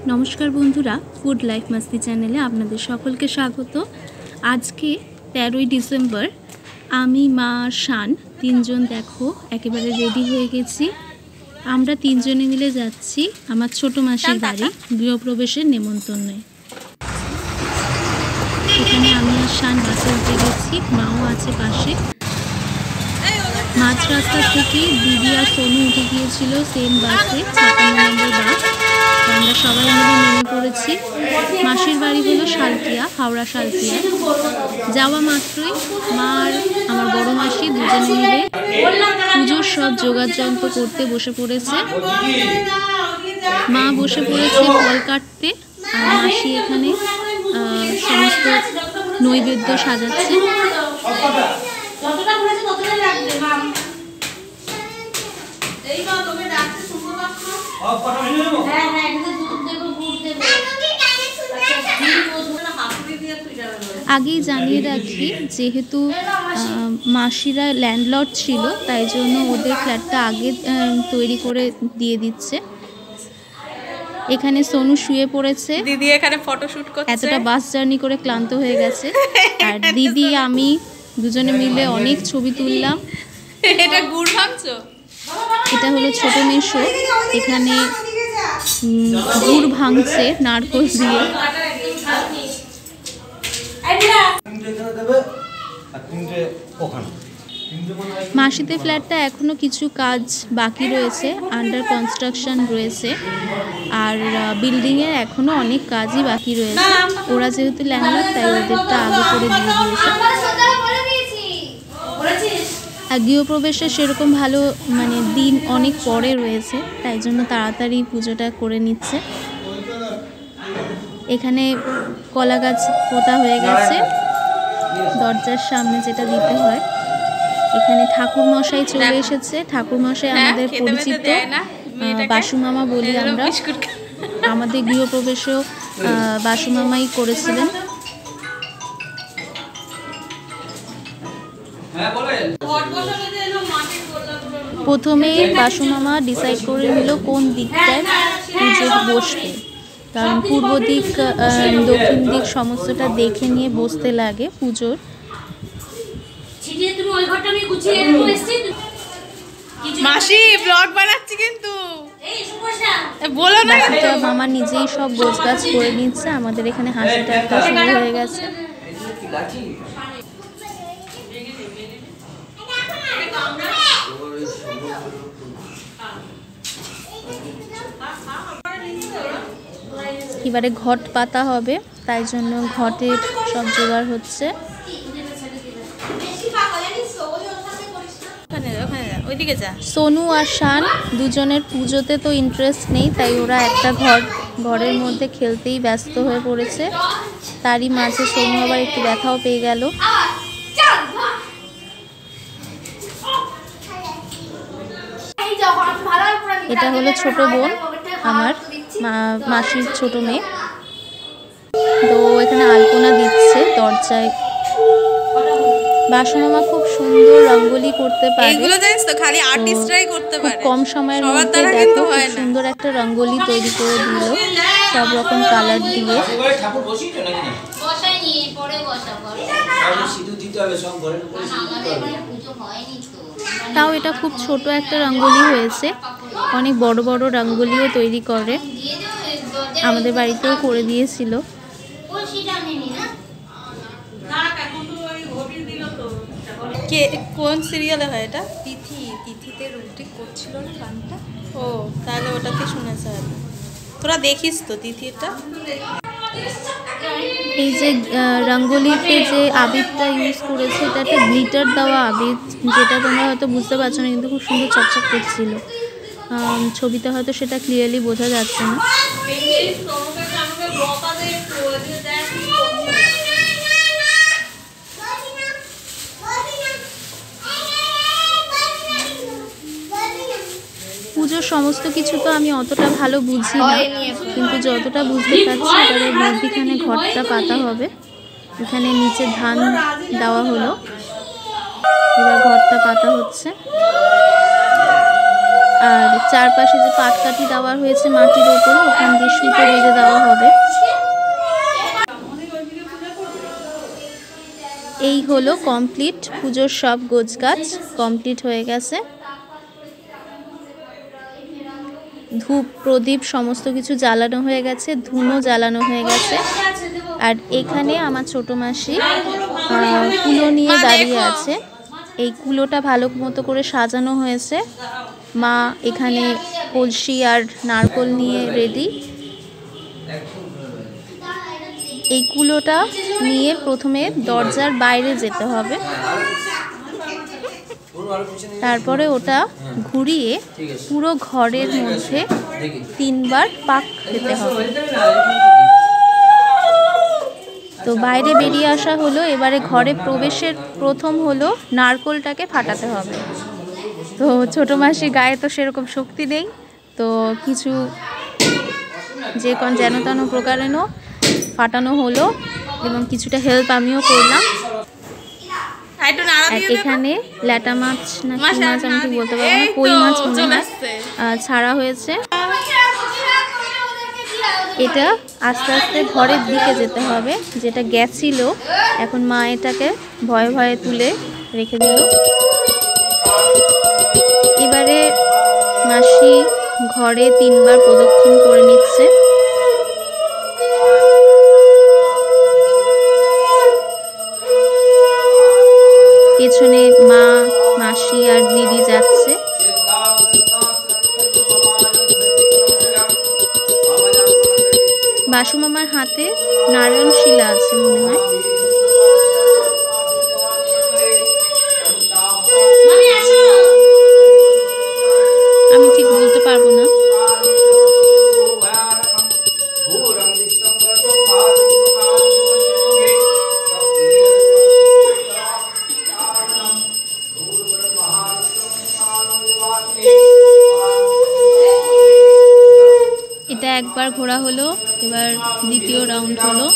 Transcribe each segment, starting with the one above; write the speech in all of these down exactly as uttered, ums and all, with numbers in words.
नमस्कार बंधुरा food life मस्ती चैनेले आपनादेर सकलके स्वागत। आज के तेरह डिसेम्बर आमी मा शान तीनजन देखो एकेबारे रेडी हो गेছি। আমরা তিনজনে মিলে যাচ্ছি আমার ছোট মাসির বাড়ি গৃহপ্রবেশের নেমন্তন্নে। এখানে আমি আর শান বাসে উঠে গেছি, মাও আছে পাশে। মাঝ রাস্তা থেকে দিদি আর সোনু উঠে গিয়েছিল সেম বাসে, ছাপ্পান্ন নম্বর বাস। আমরা সবাই মিলে নেমে পড়েছি। মাসির বাড়ি হলো শালকিয়া, হাওড়া শালকিয়া। যাওয়া মাত্রই মা আর আমার বড় মাসি দুজনে মিলে পুজোর সব যোগাযন্ত্র করতে বসে পড়েছে। মা বসে পড়েছে ফল কাটতে আর মাসি এখানে সমস্ত নৈবেদ্য সাজাচ্ছে। আগেই জানিয়ে রাখি, যেহেতু মাসিরা ল্যান্ডলর্ড ছিল তাই জন্য ওদের ফ্ল্যাটটা আগে তৈরি করে দিয়ে দিচ্ছে। এখানে সোনু শুয়ে পড়েছে, দিদি এখানে ফটোশুট করছে। এতটা বাস জার্নি করে ক্লান্ত হয়ে গেছে। আর দিদি আমি দুজনে মিলে অনেক ছবি তুললাম। এটা গুড় ভাঙছো? এটা হলো ছোট মেশো, এখানে গুড় ভাঙছে নারকোল দিয়ে। মাসিদের ফ্ল্যাটটা এখনো কিছু কাজ বাকি রয়েছে, আন্ডার কনস্ট্রাকশন রয়েছে, আর বিল্ডিংয়ের এখনো অনেক কাজই বাকি রয়েছে। ওরা যেহেতু ল্যান্ডলর্ড তাই ওদেরটা আগে করে দিয়ে দিয়েছে। আর গৃহপ্রবেশের সেরকম ভালো মানে দিন অনেক পরে রয়েছে, তাই জন্য তাড়াতাড়ি পুজোটা করে নিচ্ছে। এখানে কলা গাছ পোতা হয়ে গেছে দরজার সামনে, যেটা দিতে হয়। এখানে ঠাকুর মশাই চলে এসেছে। ঠাকুর মশাই আমাদের পরিচিত বাসু মামা বলি আমরা। আমাদের গৃহপ্রবেশও বাসু মামাই করেছিলেন। প্রথমে বাসু মামা ডিসাইড করে নিল কোন দিকটায় পুজো বসবে, কারণ পূর্ব দিক দক্ষিণ দিক সমস্তটা দেখে নিয়ে বসতে লাগে পুজোর। মাসি ব্লগ বানাচ্ছি কিন্তু বলো না। মামা নিজেই সব গোছগাছ করে নিচ্ছে। আমাদের এখানে হাসি ঠাট্টা শুরু হয়ে গেছে। এবারে ঘট পাতা হবে, তাই জন্য ঘটের সব জোগাড় হচ্ছে। সোনু আর শান দুজনের পুজোতে তো ইন্টারেস্ট নেই, তাই ওরা একটা ঘর ঘরের মধ্যে খেলতেই ব্যস্ত হয়ে পড়েছে। তারই মাঝে সোনু আবার একটু দেখাও পেয়ে গেল। এটা হলো ছোট বোন আমার, মাসির ছোট মেয়ে। তো এখানে আলপনা দিচ্ছে দরজায়। বাসু মামা খুব সুন্দর রঙ্গোলি করতে পারে, এগুলো জানিস তো খালি আর্টিস্টরাই করতে পারে। কম সময়ের মধ্যে দেখো খুব সুন্দর একটা রঙ্গোলি তৈরি করে দিল, সব রকম কালার দিয়ে। তাও এটা খুব ছোট একটা রঙ্গোলি হয়েছে। অনেক বড় বড় রঙ্গোলিও তৈরি করে, আমাদের বাড়িতেও করে দিয়েছিল। কে কোন সিরিয়ালে হয় এটা? তিথি। তিথিতে রুটি করছিল না গানটা? ও তাহলে ওটাতে শুনেছে। তোরা দেখিস তো তিথিটা। এই যে রঙ্গোলিতে যে আবিরটা ইউজ করেছে, এটা একটা গ্লিটার দেওয়া আবির, যেটা তোমরা হয়তো বুঝতে পারছো না, কিন্তু খুব সুন্দর চকচক করছিল। ছবিতে হয়তো সেটা ক্লিয়ারলি বোঝা যাচ্ছে না। পুজোর সমস্ত কিছু তো আমি অতটা ভালো বুঝি না, কিন্তু যতটা বুঝতে পারছি এবারে মধ্যিখানে ঘটটা পাতা হবে। এখানে নিচে ধান দেওয়া হলো, এবার ঘরটা পাতা হচ্ছে। আর চারপাশে যে পাটকাঠি দেওয়া হয়েছে মাটির উপরে, ওখান দিয়ে সুতো বেঁধে দেওয়া হলো কমপ্লিট, পুজোর সব গোছগাছ কমপ্লিট হয়ে গেছে। ধূপ প্রদীপ সমস্ত কিছু জ্বালানো হয়ে গেছে, ধুনো জ্বালানো হয়ে গেছে। আর এখানে আমার ছোট মাসি কুলো নিয়ে দাঁড়িয়ে আছে। এই কুলোটা ভালো মতো করে সাজানো হয়েছে। মা এখানে কলসি আর নারকোল নিয়ে রেডি। এই কুলোটা নিয়ে প্রথমে দরজার বাইরে যেতে হবে, তারপরে ওটা ঘুরিয়ে পুরো ঘরের মধ্যে তিনবার পাক খেতে হবে। তো বাইরে বেরিয়ে আসা হলো। এবারে ঘরে প্রবেশের প্রথম হলো নারকোলটাকে ফাটাতে হবে। তো ছোটো মাসির গায়ে তো সেরকম শক্তি নেই, তো কিছু যে কোন যেন তেন প্রকারেণ ফাটানো হলো এবং কিছুটা হেল্প আমিও করলাম। আর এখানে ল্যাটা মাছ না কি মাছ আমি ঠিক বলতে পারবো না, কই মাছ মনে হয় ছাড়া হয়েছে। এটা আস্তে আস্তে ঘরের দিকে যেতে হবে, যেটা গেছিল এখন মা এটাকে ভয়ে ভয়ে তুলে রেখে দিল। এবারে মাসি ঘরে তিনবার প্রদক্ষিণ করে নিচ্ছে। পেছনে মা, মাসি আর দিদি যাচ্ছে। বাসু মামার হাতে নারায়ণ শিলা আছে মনে হয়। আমি ঠিক বলতে পারবো না। এটা একবার ঘোরা হলো, এবার দ্বিতীয় রাউন্ড হলো।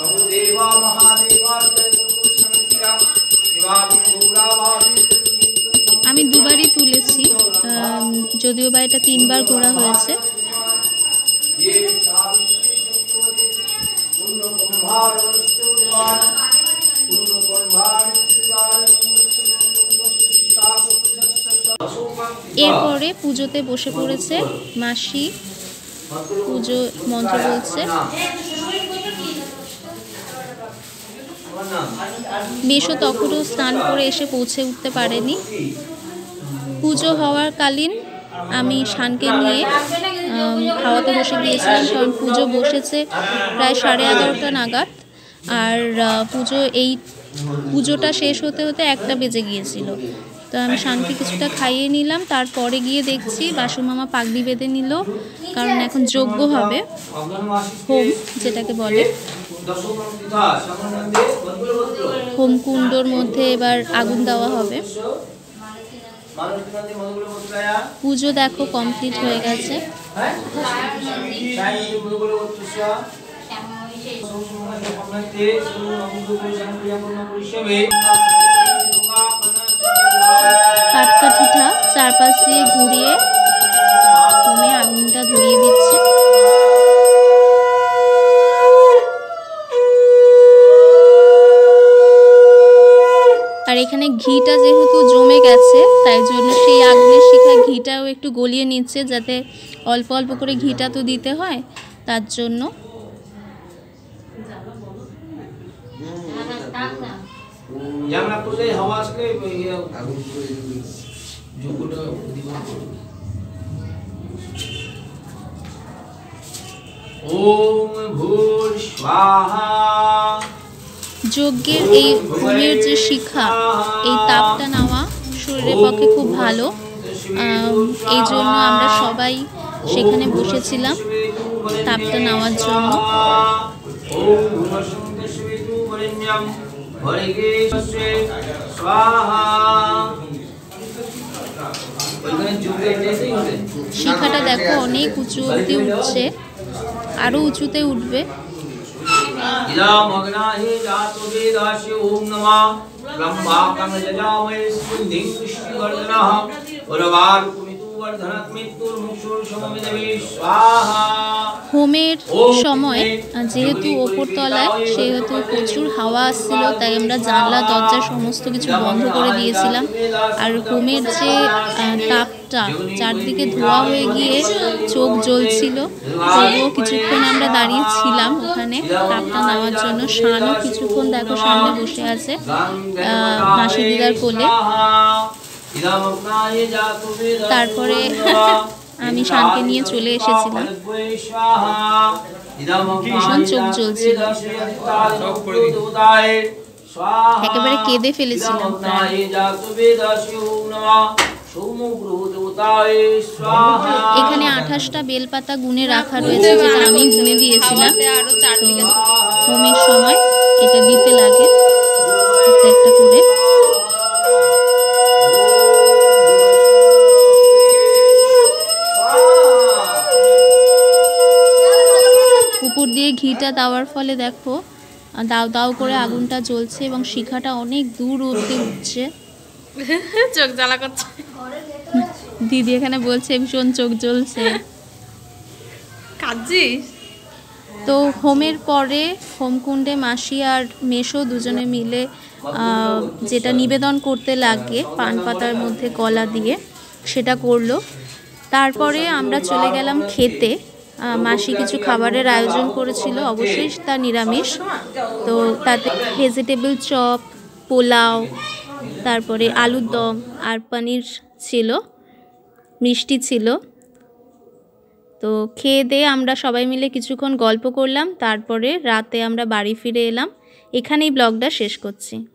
আমি দুবারই তুলেছি, যদিও বা এটা তিনবার ঘোরা হয়েছে। এরপরে পুজোতে বসে পড়েছে মাসি, পুজো মন্ত্র বলছে। বেশও তখনও স্নান করে এসে পৌঁছে উঠতে পারেনি। পুজো হওয়ার কালীন আমি শানকে নিয়ে খাওয়াতে বসে গিয়েছিলাম, কারণ পুজো বসেছে প্রায় সাড়ে এগারোটা নাগাদ। আর পুজো এই পুজোটা শেষ হতে হতে একটা বেজে গিয়েছিল। তো আমি শানকে কিছুটা খাইয়ে নিলাম, তারপরে গিয়ে দেখছি বাসু মামা পাগড়ি বেঁধে নিল, কারণ এখন যজ্ঞ হবে, হোম যেটাকে বলে। হোমকুণ্ডর মধ্যে এবার আগুন দেওয়া হবে। পুজো দেখো কমপ্লিট হয়ে গেছে। কাঠকাঠিটা চারপাশ দিয়ে ঘুরিয়ে হোমে আগুনটা ধরিয়ে দিচ্ছে। আর এখানে ঘিটা যেহেতু জমে গেছে, তাই জন্য সেই আগুনের শিখায় ঘিটাও একটু গলিয়ে নিচ্ছে, যাতে অল্প অল্প করে ঘিটা তো দিতে হয়, তার জন্য। যজ্ঞের এই হোমের যে শিখা, এই তাপটা নেওয়া শরীরের পক্ষে খুব ভালো। এই জন্য আমরা সবাই সেখানে বসেছিলাম তাপটা নেওয়ার জন্য। শিখাটা দেখো অনেক উঁচু অব্দি উঠছে, আরো উঁচুতে উঠবে। হোমের সময় যেহেতু ওপরতলায় সেহেতু প্রচুর হাওয়া আসছিল, তাই আমরা জানলা দরজা সমস্ত কিছু বন্ধ করে দিয়েছিলাম। আর হোমের যে তাপটা চারদিকে ধোয়া হয়ে গিয়ে চোখ জ্বলছিল, তবুও কিছুক্ষণ আমরা দাঁড়িয়েছিলাম ওখানে তাপটা নেওয়ার জন্য। শানও কিছুক্ষণ দেখো সামনে বসে আছে মাসি দিদার কোলে। তারপরে আমি শানকে নিয়ে চলে এসেছিলাম, ভীষণ চোখ জ্বলছিল, একেবারে কেঁদে ফেলেছিলাম। এখানে আঠাশটা বেলপাতা গুনে রাখা রয়েছে, যেটা আমি গুনে দিয়েছিলাম। হোমের সময় এটা দিতে লাগে একটা একটা করে। উপর দিয়ে ঘিটা দেওয়ার ফলে দেখো দাও দাও করে আগুনটা জ্বলছে এবং শিখাটা অনেক দূর অবধি উঠছে। চোখ জ্বালা করছে, দিদি এখানে বলছে ভীষণ চোখ জ্বলছে। কাঁদছিস? তো হোমের পরে হোমকুণ্ডে মাসি আর মেশো দুজনে মিলে যেটা নিবেদন করতে লাগে পান পাতার মধ্যে কলা দিয়ে, সেটা করলো। তারপরে আমরা চলে গেলাম খেতে। মাসি কিছু খাবারের আয়োজন করেছিল, অবশ্যই তা নিরামিষ। তো তাতে ভেজিটেবল চপ, পোলাও, তারপরে আলুর দম আর পনির ছিল, মিষ্টি ছিল। তো খেয়ে দিয়ে আমরা সবাই মিলে কিছুক্ষণ গল্প করলাম, তারপরে রাতে আমরা বাড়ি ফিরে এলাম। এখানেই ব্লগটা শেষ করছি।